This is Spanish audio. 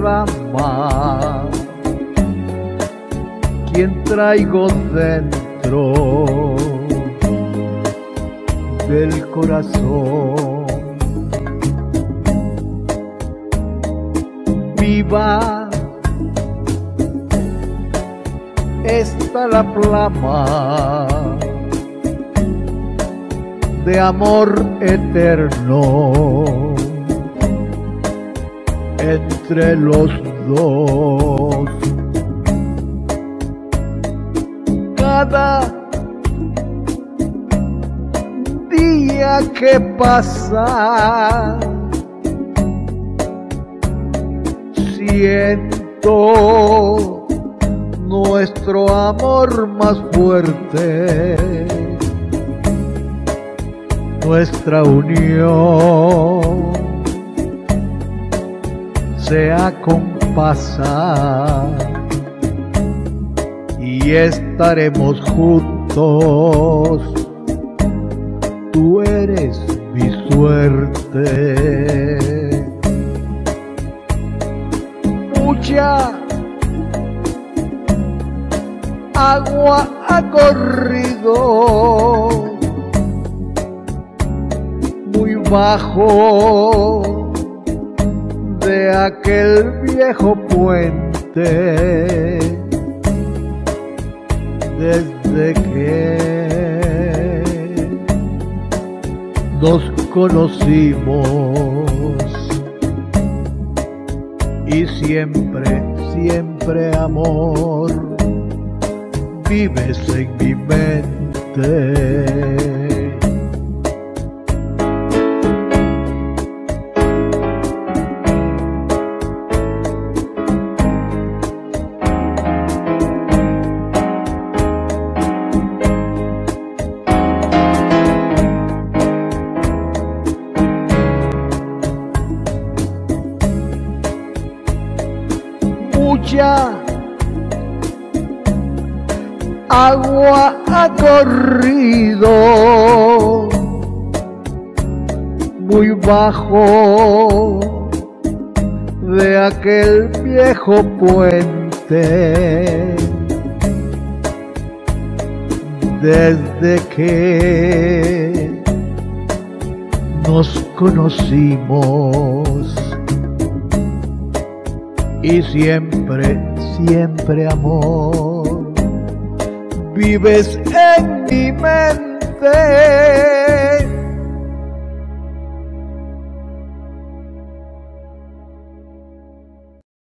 derrama, quien traigo dentro del corazón. Viva está la flama de amor eterno entre los dos. Cada día que pasa siento nuestro amor más fuerte, nuestra unión se acompasa y estaremos juntos. Tú eres mi suerte. Mucha agua ha corrido muy bajo de aquel viejo puente, desde que nos conocimos, y siempre, siempre amor vives en mi mente. Mucha agua ha corrido muy bajo de aquel viejo puente, desde que nos conocimos, y siempre, siempre amor vives en mi mente.